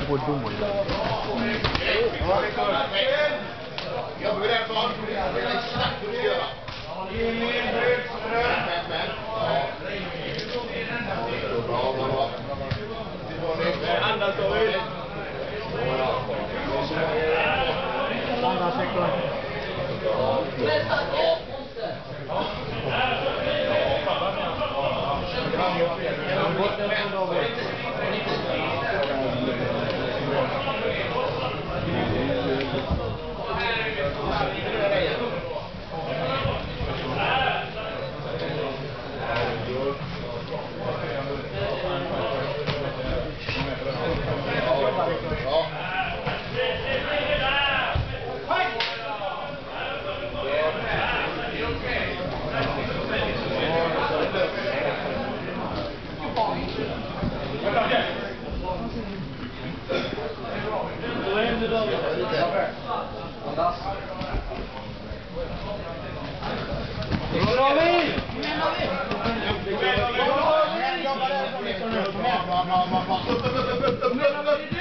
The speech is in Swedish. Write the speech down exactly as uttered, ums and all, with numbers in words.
går dom. Jag vill ändå ha exakt hur du ska göra. Men, men. Bra, bra, bra. Andas då ut. Andra sekund. Bra, bra, bra, bra.